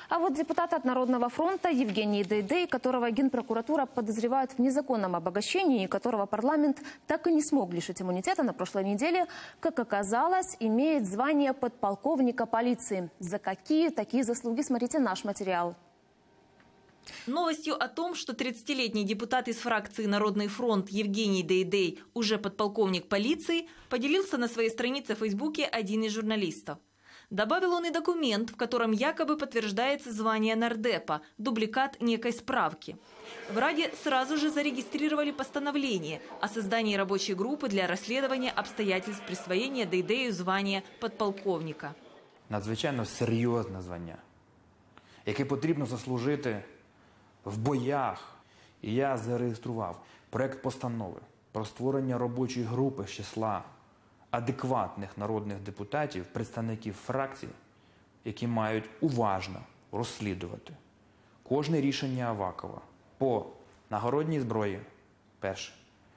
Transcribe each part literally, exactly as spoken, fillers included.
А вот депутата от Народного фронта Евгений Дейдей, которого Генпрокуратура подозревает в незаконном обогащении, которого парламент так и не смог лишить иммунитета на прошлой неделе, как оказалось, имеет звание подполковника полиции. За какие такие заслуги? Смотрите наш материал. Новостью о том, что тридцатилетний депутат из фракции «Народный фронт» Евгений Дейдей уже подполковник полиции, поделился на своей странице в Фейсбуке один из журналистов. Добавил он и документ, в котором якобы подтверждается звание нардепа, дубликат некой справки. В Раде сразу же зарегистрировали постановление о создании рабочей группы для расследования обстоятельств присвоения Дейдею звания подполковника. Надзвичайно серйозне звання, яке потрібно заслужити в боях. І я зареєстрував проект постанови про створення робочої групи з числа адекватних народних депутатів, представників фракцій, які мають уважно розслідувати кожне рішення Авакова по нагородній зброї, перше,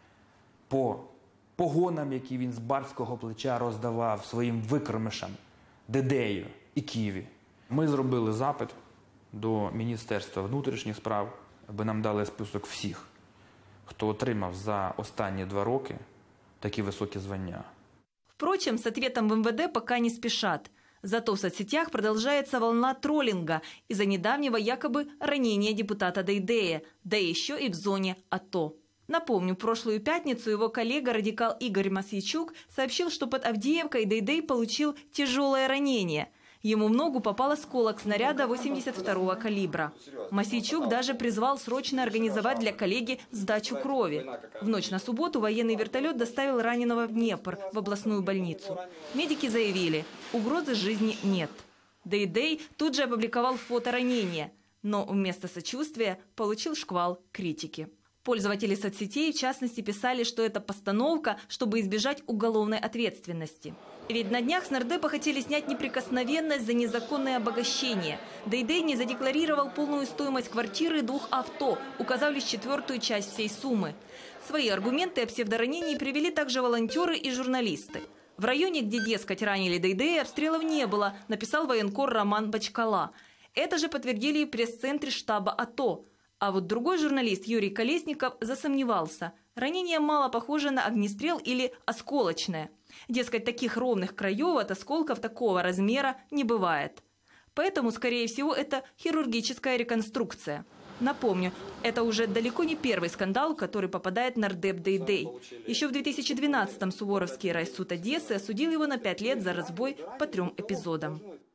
по погонам, які він з барського плеча роздавав своїм викормишам Дейдею і Києві. Ми зробили запит до Міністерства внутрішніх справ, аби нам дали список всіх, хто отримав за останні два роки такі високі звання. Впрочем, с ответом в эм вэ дэ пока не спешат. Зато в соцсетях продолжается волна троллинга из-за недавнего якобы ранения депутата Дейдея, да еще и в зоне АТО. Напомню, в прошлую пятницу его коллега-радикал Игорь Мосейчук сообщил, что под Авдеевкой Дейдей получил тяжелое ранение. Ему в ногу попал осколок снаряда восемьдесят второго калибра. Мосейчук даже призвал срочно организовать для коллеги сдачу крови. В ночь на субботу военный вертолет доставил раненого в Днепр, в областную больницу. Медики заявили, угрозы жизни нет. Дейдей тут же опубликовал фото ранения, но вместо сочувствия получил шквал критики. Пользователи соцсетей, в частности, писали, что это постановка, чтобы избежать уголовной ответственности. Ведь на днях с нардепа хотели снять неприкосновенность за незаконное обогащение. Дейдей не задекларировал полную стоимость квартиры и двух авто, указав лишь четвертую часть всей суммы. Свои аргументы о псевдоранении привели также волонтеры и журналисты. В районе, где, дескать, ранили Дейдея, обстрелов не было, написал военкор Роман Бочкала. Это же подтвердили и в пресс-центре штаба АТО. А вот другой журналист Юрий Колесников засомневался. Ранение мало похоже на огнестрел или осколочное. Дескать, таких ровных краев от осколков такого размера не бывает. Поэтому, скорее всего, это хирургическая реконструкция. Напомню, это уже далеко не первый скандал, в который попадает нардеп Дейдей. Еще в две тысячи двенадцатом Суворовский райсуд Одессы осудил его на пять лет за разбой по трем эпизодам.